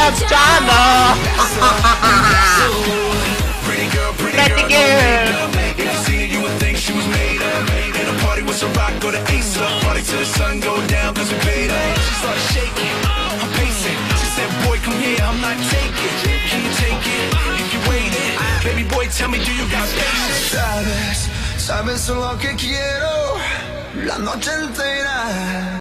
없잖아. Pretty girl, Pretty girl. If you seen her, you would think she was made up. In a party with some rock, go to Ace up. Party till the sun go down, cause we paid up. She started shaking, I'm pacing. She said, boy, come here, I'm not taking. Can you take it? If you waiting, baby boy, tell me, do you got patience? Sabes lo que quiero, la noche entera.